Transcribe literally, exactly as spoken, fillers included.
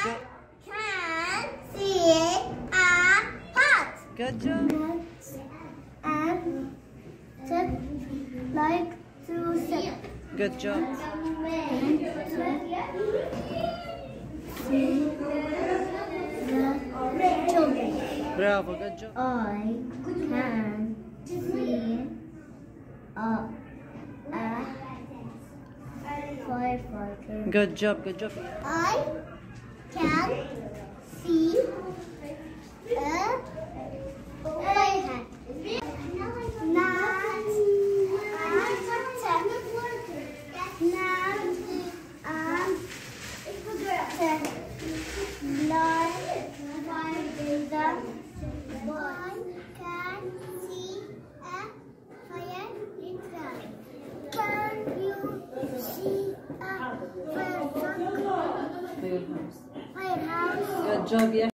job. Can see a pot. Good job. And just like to sip. Good job. See the children. Bravo, good job. I can see a, a firefighter. Good job, good job. I can see a firehat. Firehouse. Good job, yeah.